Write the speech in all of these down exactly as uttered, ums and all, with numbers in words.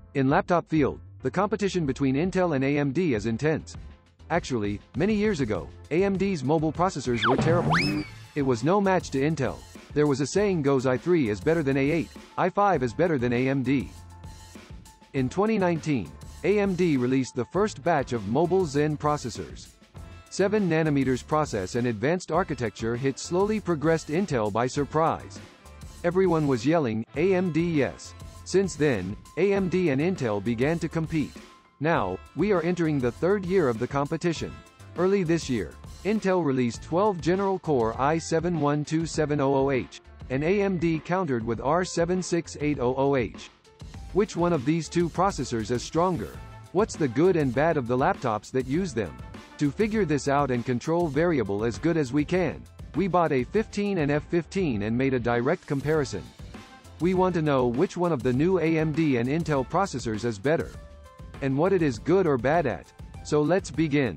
In laptop field, the competition between Intel and A M D is intense. Actually, many years ago, A M D's mobile processors were terrible. It was no match to Intel. There was a saying goes i three is better than A eight, i five is better than A M D. In twenty nineteen, A M D released the first batch of mobile Zen processors. seven nanometers process and advanced architecture hit slowly progressed Intel by surprise. Everyone was yelling, A M D yes. Since then, A M D and Intel began to compete. Now, we are entering the third year of the competition. Early this year, Intel released twelve General-Core i seven one two seven hundred H, and A M D countered with R seven six eight hundred H. Which one of these two processors is stronger? What's the good and bad of the laptops that use them? To figure this out and control variable as good as we can, we bought A fifteen and F fifteen and made a direct comparison. We want to know which one of the new A M D and Intel processors is better, and what it is good or bad at. So let's begin.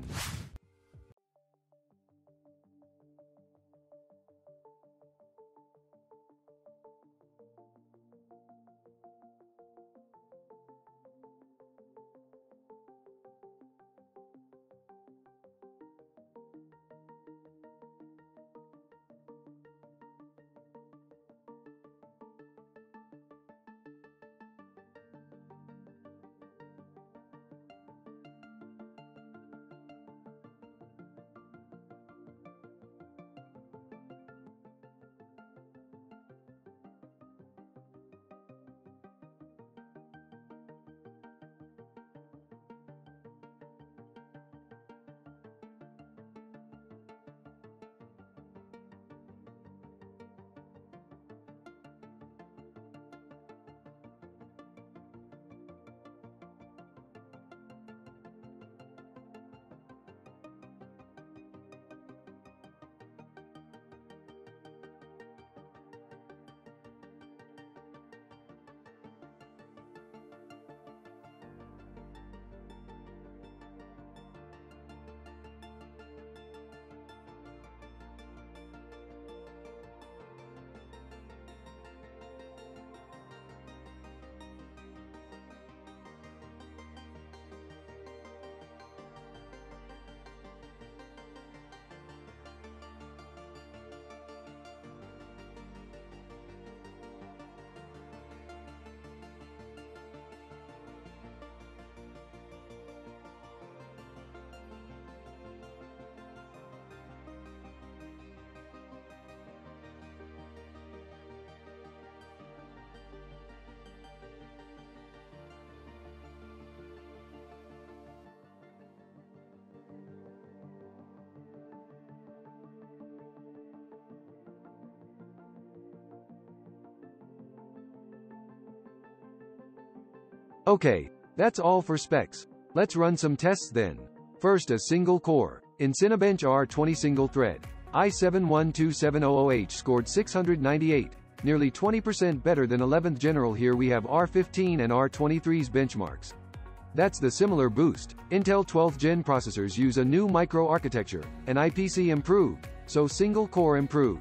Okay, that's all for specs. Let's run some tests then. First, a single core. In Cinebench R twenty single thread, i seven one two seven hundred H scored six hundred ninety-eight, nearly twenty percent better than eleventh General. Here we have R fifteen and R twenty-three's benchmarks. That's the similar boost. Intel twelfth gen processors use a new microarchitecture, and I P C improved, so single core improved.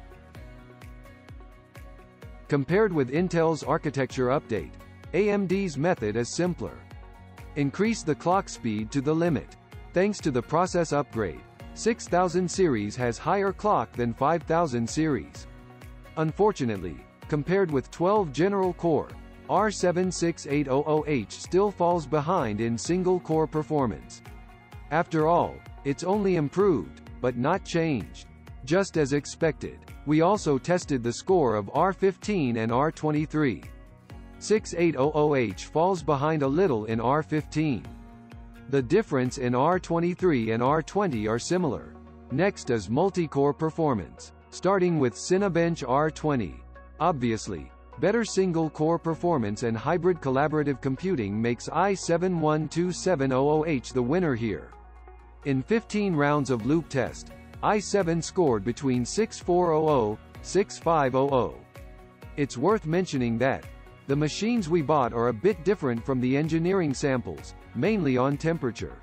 Compared with Intel's architecture update, A M D's method is simpler. Increase the clock speed to the limit. Thanks to the process upgrade, six thousand series has higher clock than five thousand series. Unfortunately, compared with twelve General Core, R seven six eight hundred H still falls behind in single-core performance. After all, it's only improved, but not changed. Just as expected, we also tested the score of R fifteen and R twenty-three. six eight hundred H falls behind a little in R fifteen. The difference in R twenty-three and R twenty are similar. Next is multi-core performance, starting with Cinebench R twenty. Obviously, better single-core performance and hybrid collaborative computing makes i seven one two seven hundred H the winner here. In fifteen rounds of loop test, i seven scored between six four hundred, six five hundred. It's worth mentioning that the machines we bought are a bit different from the engineering samples, mainly on temperature.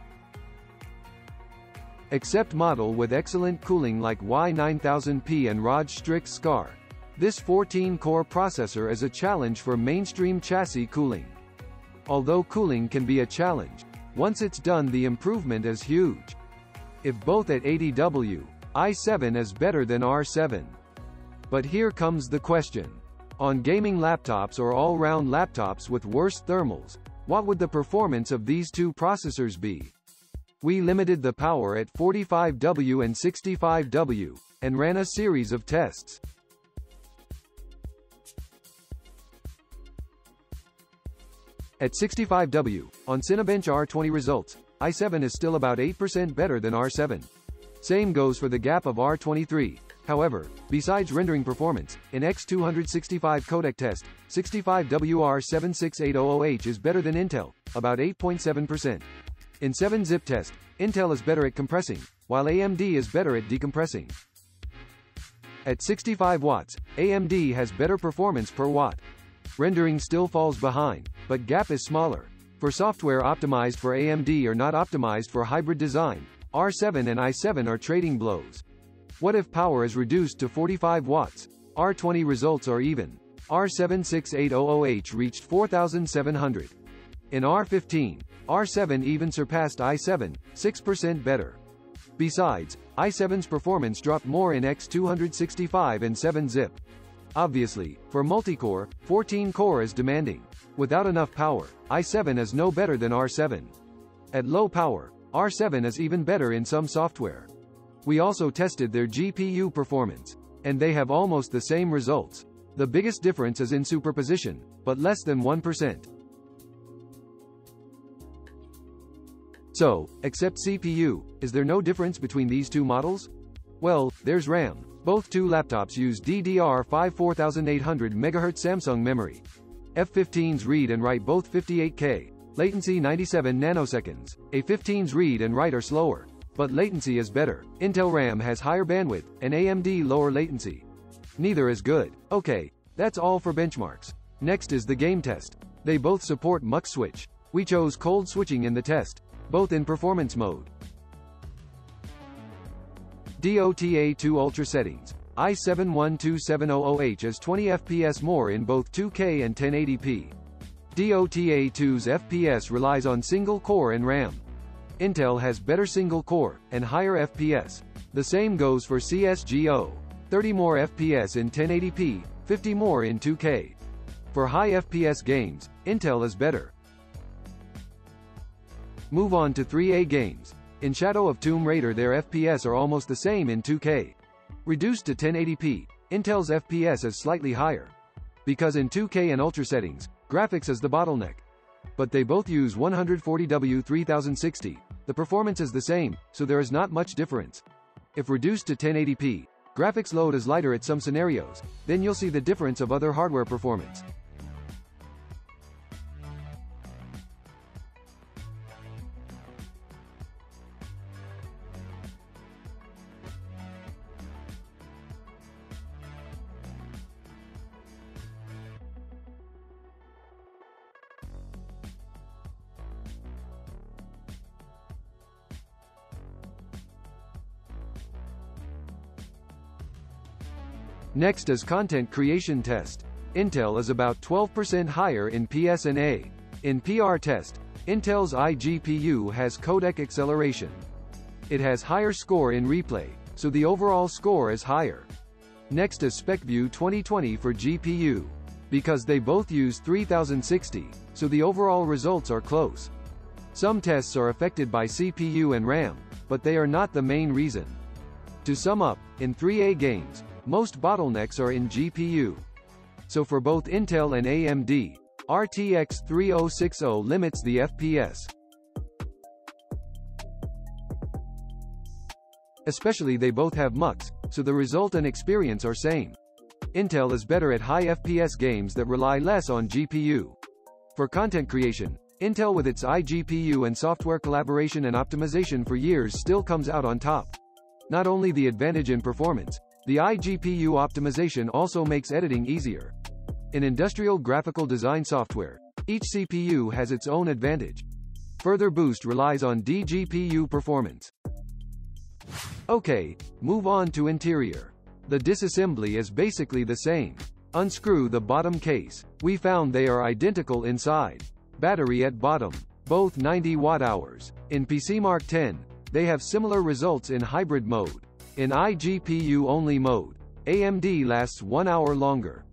Except model with excellent cooling like Y nine thousand P and Rod Strix Scar, this fourteen core processor is a challenge for mainstream chassis cooling. although cooling can be a challenge. Once it's done, the improvement is huge. If both at eighty watts, i seven is better than R seven. But here comes the question. On gaming laptops or all-round laptops with worse thermals, what would the performance of these two processors be? We limited the power at forty-five watts and sixty-five watts, and ran a series of tests. At sixty-five watts, on Cinebench R twenty results, i seven is still about eight percent better than R seven. Same goes for the gap of R twenty-three. However, besides rendering performance, in X two sixty-five codec test, sixty-five watts R seven six eight hundred H is better than Intel, about eight point seven percent. In seven zip test, Intel is better at compressing, while A M D is better at decompressing. At sixty-five watts, A M D has better performance per watt. Rendering still falls behind, but gap is smaller. For software optimized for A M D or not optimized for hybrid design, R seven and i seven are trading blows. What if power is reduced to forty-five watts? R twenty results are even. R seven six eight hundred H reached four thousand seven hundred. In R fifteen, R seven even surpassed i seven, six percent better. Besides, i seven's performance dropped more in X two sixty-five and seven zip. Obviously, for multi-core, fourteen core is demanding. Without enough power, i seven is no better than R seven. At low power, R seven is even better in some software. We also tested their G P U performance, and they have almost the same results. The biggest difference is in superposition, but less than one percent. So, except C P U, is there no difference between these two models? Well, there's RAM. Both two laptops use D D R five forty-eight hundred megahertz Samsung memory. F fifteens read and write both fifty-eight K. Latency ninety-seven nanoseconds. A fifteens read and write are slower, but latency is better. Intel RAM has higher bandwidth, and A M D lower latency. Neither is good. Okay, that's all for benchmarks. Next is the game test. They both support mux switch. We chose cold switching in the test, both in performance mode. D O T A two Ultra settings. i seven one two seven hundred H is twenty F P S more in both two K and ten eighty p. D O T A two's F P S relies on single core and RAM. Intel has better single core, and higher F P S. The same goes for C S G O. thirty more F P S in ten eighty p, fifty more in two K. For high F P S games, Intel is better. Move on to three A games. In Shadow of Tomb Raider their F P S are almost the same in two K. Reduced to ten eighty p, Intel's F P S is slightly higher. Because in two K and Ultra settings, graphics is the bottleneck. But they both use one forty W three thousand sixty, the performance is the same, so there is not much difference. If reduced to ten eighty p, graphics load is lighter at some scenarios, then you'll see the difference of other hardware performance. Next is content creation test. Intel is about twelve percent higher in P S and A. In P R test, Intel's iGPU has codec acceleration. It has higher score in replay, so the overall score is higher. Next is SpecView twenty twenty for G P U. Because they both use three thousand sixty, so the overall results are close. Some tests are affected by C P U and RAM, but they are not the main reason. To sum up, in three A games, most bottlenecks are in G P U. So for both Intel and A M D, R T X thirty sixty limits the F P S. Especially they both have mux, so the result and experience are same. Intel is better at high F P S games that rely less on G P U. For content creation, Intel with its iGPU and software collaboration and optimization for years still comes out on top. Not only the advantage in performance, the iGPU optimization also makes editing easier. In industrial graphical design software, each C P U has its own advantage. Further boost relies on D G P U performance. Okay, move on to interior. The disassembly is basically the same. Unscrew the bottom case. We found they are identical inside. Battery at bottom. Both ninety watt hours. In P C Mark ten, they have similar results in hybrid mode. In iGPU only mode, A M D lasts one hour longer.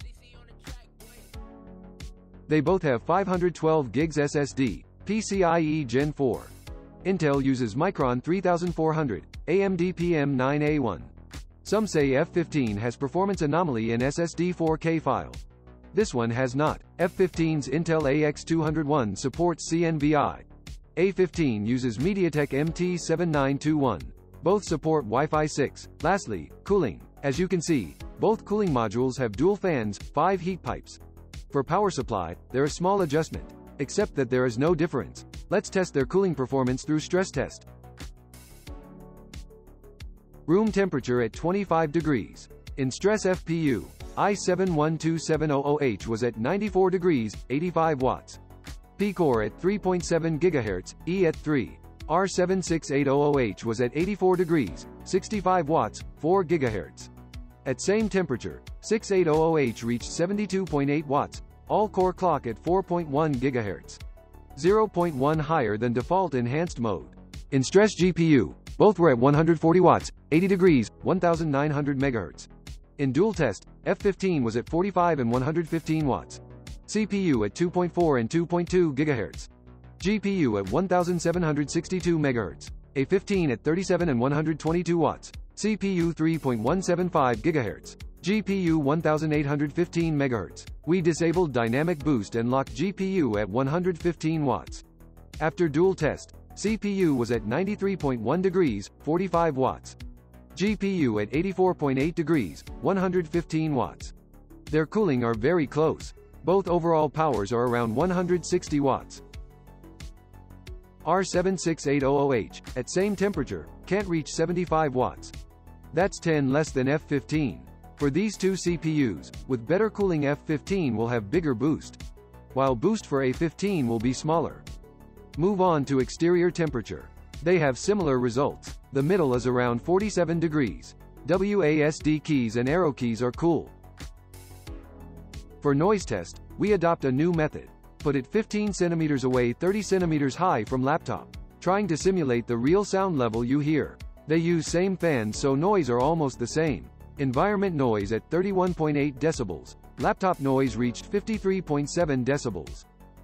They both have five hundred twelve gigs S S D, PCIe Gen four. Intel uses Micron thirty-four hundred, A M D P M nine A one. Some say F fifteen has performance anomaly in S S D four K file. This one has not. F fifteen's Intel A X two oh one supports C N V I. A fifteen uses MediaTek M T seven nine two one. Both support Wi-Fi six. Lastly, cooling. As you can see, both cooling modules have dual fans, five heat pipes. For power supply, there is small adjustment, except that there is no difference. Let's test their cooling performance through stress test. Room temperature at twenty-five degrees. In stress F P U, i seven one two seven hundred H was at ninety-four degrees, eighty-five watts. P-core at three point seven gigahertz, E at three. R seven six eight hundred H was at eighty-four degrees, sixty-five watts, four gigahertz. At same temperature, sixty-eight hundred H reached seventy-two point eight watts, all-core clock at four point one gigahertz. zero point one higher than default enhanced mode. In stress G P U, both were at one hundred forty watts, eighty degrees, nineteen hundred megahertz. In dual test, F fifteen was at forty-five and one hundred fifteen watts. C P U at two point four and two point two gigahertz. G P U at seventeen hundred sixty-two megahertz. A fifteen at thirty-seven and one hundred twenty-two watts. C P U three point one seven five gigahertz. G P U eighteen fifteen megahertz. We disabled dynamic boost and locked G P U at one hundred fifteen watts. After dual test, C P U was at ninety-three point one degrees, forty-five watts. G P U at eighty-four point eight degrees, one hundred fifteen watts. Their cooling are very close. Both overall powers are around one hundred sixty watts. R seven six eight hundred H, at same temperature, can't reach seventy-five watts. That's ten less than F fifteen. For these two C P Us, with better cooling F fifteen will have bigger boost, while boost for A fifteen will be smaller. Move on to exterior temperature. They have similar results. The middle is around forty-seven degrees. W A S D keys and arrow keys are cool. For noise test, we adopt a new method. Put it fifteen centimeters away, thirty centimeters high from laptop, trying to simulate the real sound level you hear. They use same fans so noise are almost the same. Environment noise at thirty-one point eight decibels. Laptop noise reached fifty-three point seven decibels.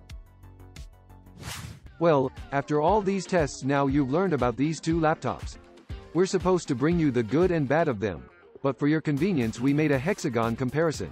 Well, after all these tests now you've learned about these two laptops. We're supposed to bring you the good and bad of them, but for your convenience we made a hexagon comparison.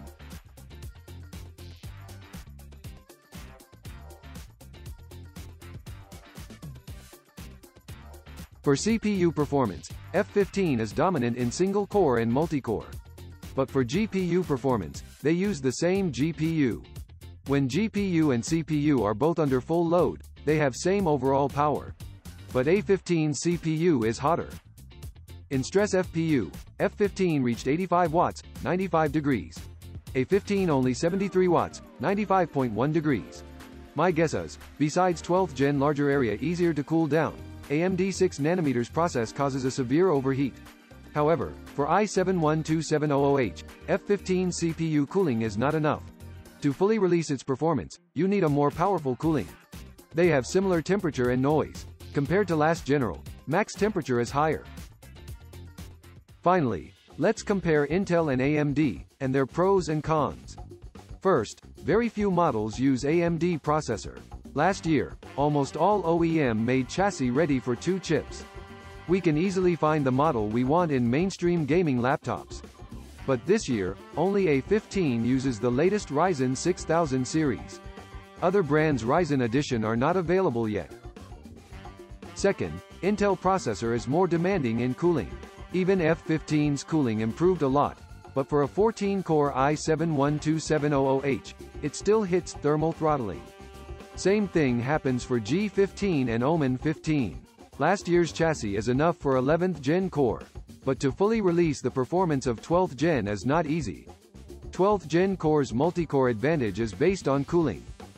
For C P U performance, F fifteen is dominant in single-core and multi-core. But for G P U performance, they use the same G P U. When G P U and C P U are both under full load, they have same overall power. But A fifteen C P U is hotter. In stress F P U, F fifteen reached eighty-five watts, ninety-five degrees. A fifteen only seventy-three watts, ninety-five point one degrees. My guess is, besides twelfth gen larger area easier to cool down, A M D six nanometers process causes a severe overheat. However, for i seven one two seven hundred H, F fifteen C P U cooling is not enough. To fully release its performance, you need a more powerful cooling. They have similar temperature and noise. Compared to last general, max temperature is higher. Finally, let's compare Intel and A M D, and their pros and cons. First, very few models use A M D processor. Last year, almost all O E M made chassis ready for two chips. We can easily find the model we want in mainstream gaming laptops. But this year, only A fifteen uses the latest Ryzen six thousand series. Other brands' Ryzen Edition are not available yet. Second, Intel processor is more demanding in cooling. Even F fifteen's cooling improved a lot, but for a fourteen core i seven one two seven hundred H, it still hits thermal throttling. Same thing happens for G fifteen and Omen fifteen. Last year's chassis is enough for eleventh gen core, but to fully release the performance of twelfth gen is not easy. twelfth gen core's multi-core advantage is based on cooling.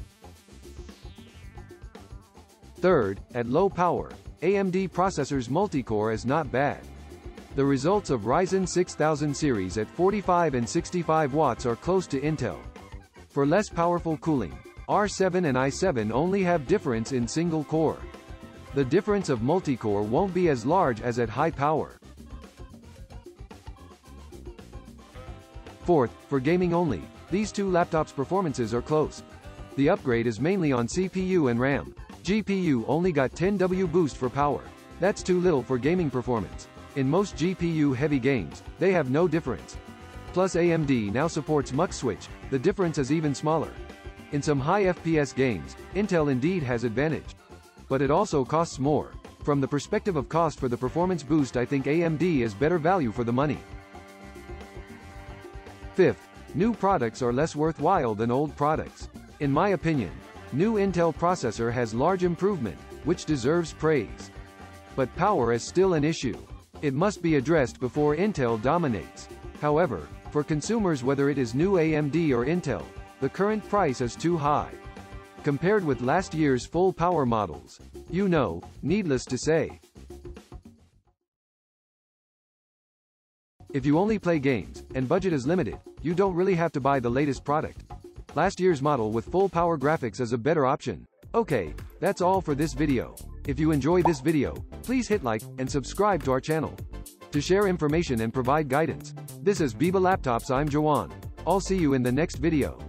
Third, at low power, A M D processor's multi-core is not bad. The results of Ryzen six thousand series at forty-five and sixty-five watts are close to Intel. For less powerful cooling, R seven and i seven only have difference in single core. The difference of multi-core won't be as large as at high power. Fourth, for gaming only, these two laptops' performances are close. The upgrade is mainly on C P U and RAM. G P U only got ten watt boost for power. That's too little for gaming performance. In most G P U-heavy games, they have no difference. Plus A M D now supports mux switch, the difference is even smaller. In some high F P S games, Intel indeed has advantage. But it also costs more. From the perspective of cost for the performance boost, I think A M D is better value for the money. Fifth, new products are less worthwhile than old products. In my opinion, new Intel processor has large improvement, which deserves praise. But power is still an issue. It must be addressed before Intel dominates. However, for consumers, whether it is new A M D or Intel, the current price is too high. Compared with last year's full power models, you know, needless to say. If you only play games, and budget is limited, you don't really have to buy the latest product. Last year's model with full power graphics is a better option. Okay, that's all for this video. If you enjoy this video, please hit like, and subscribe to our channel. To share information and provide guidance. This is BIBA Laptops, I'm Jawan. I'll see you in the next video.